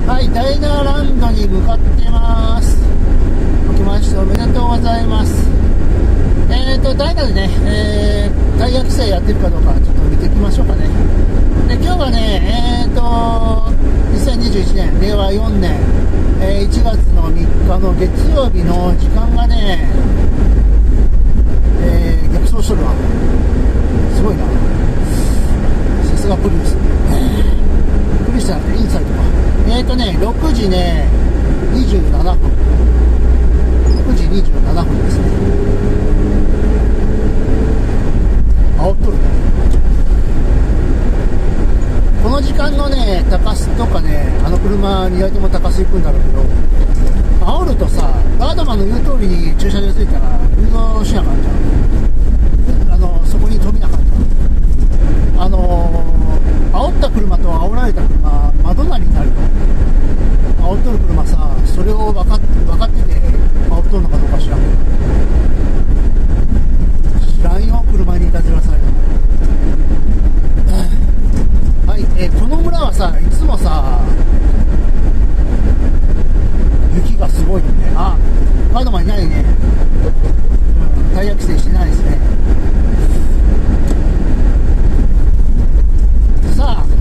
はい、ダイナーランドに向かってます。明けましておめでとうございます。ダイナーでね、大学生やってるかどうかちょっと見ていきましょうかね。で、今日はね、2021年、令和4年、1月の3日の月曜日の時間がね、逆走しとるわ。すごいな。さすがプリウス。プリウスじゃなくてインサイトか。6時ね、27分。6時27分ですね。煽っとるね。この時間のね、高須とかね、あの車2台とも高須行くんだろうけど、煽るとさ、ガードマンの言う通りに駐車場ついたら、誘導しなあかんじゃん。そこに飛びなあかんじゃん。煽った車と煽られた車、窓なりになると。煽っとる車さ、それを分かってて、煽っとるのかどうか知らんけど。知らんよ、車にいたずらされたの。はい、この村はさ、いつもさ、雪がすごいよね。あ、ガードマンいないね。タイヤ規制してないですね。さあ、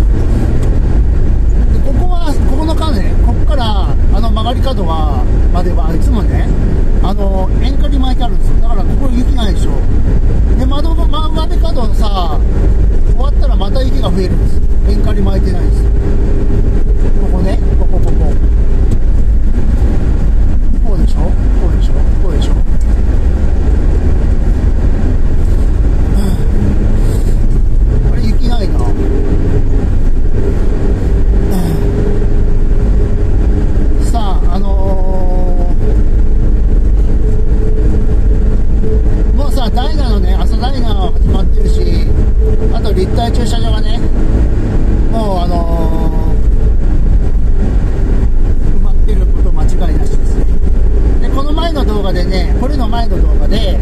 でここの間ね、ここから曲がり角まではいつもね、塩化に巻いてあるんですよ。だからここ雪ないでしょ。で、曲がり角のさ、終わったらまた雪が増えるんですよ。塩化に巻いてないんですよ。ここね、こここうでしょ、こうでしょ、こうでしょ。これ雪ないな。さあ、もうさ、ダイナーのね、朝ダイナー始まってるし、あと立体駐車場がね、もう埋まってること間違いなしですね。で、この前の動画でね、これの前の動画で、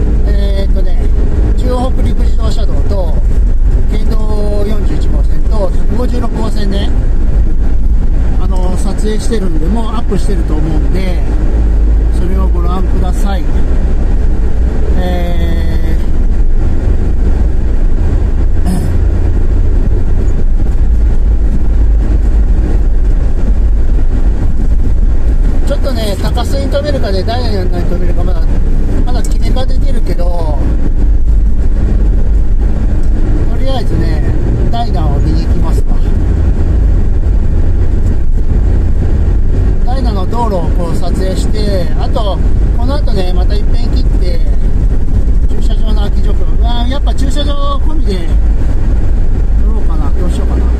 中央北陸自動車道と県道41号線と156号線ね、撮影してるんで、もうアップしてると思うんで、それをご覧ください。ちょっとね、高須に止めるかでダイヤに止めるかまだ決めが出てるけど、とりあえずね、ダイナーを見に行きますわ。ダイナーの道路をこう撮影して、あとこの後ね、また一遍切って駐車場の空き状況、やっぱ駐車場込みで撮ろうかな。どうしようかな。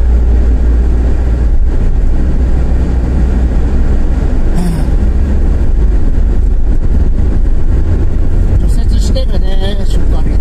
除雪してるね、しっかり。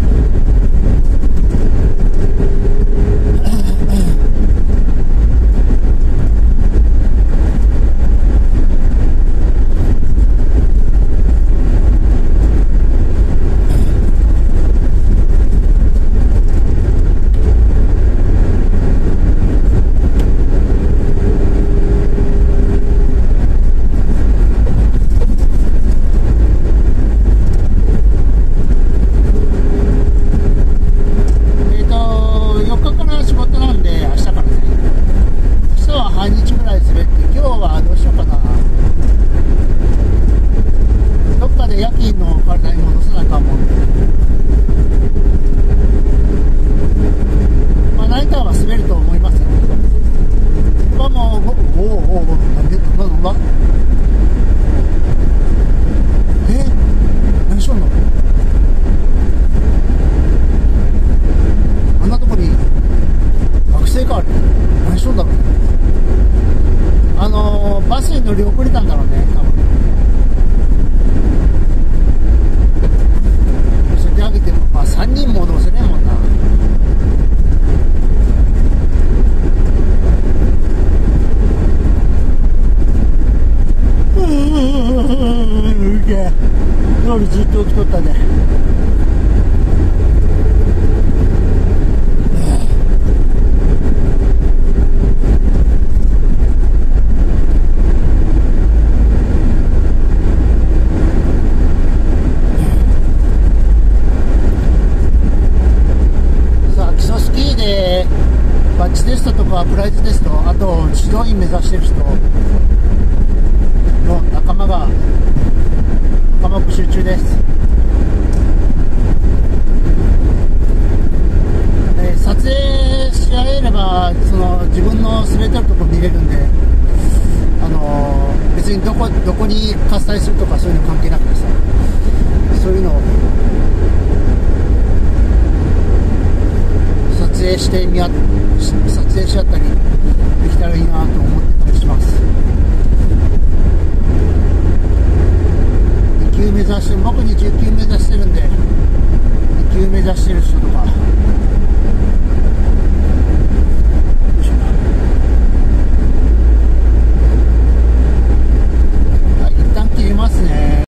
バスに乗り遅れたんだろうね、多分。乗せてあげても、3人も乗せれんもんな。夜ずっと起きとったね。 はプライズテスト、あと指導員目指してる人の仲間募集中です。撮影し合えれば自分の滑ってるとこ見れるんで、別にどこに喝采するとかそういうの関係なくてさ、そういうのを撮影し合ったりできたらいいなと思ってたりします。2級目指して、僕に10級目指してるんで、2級目指してる人とか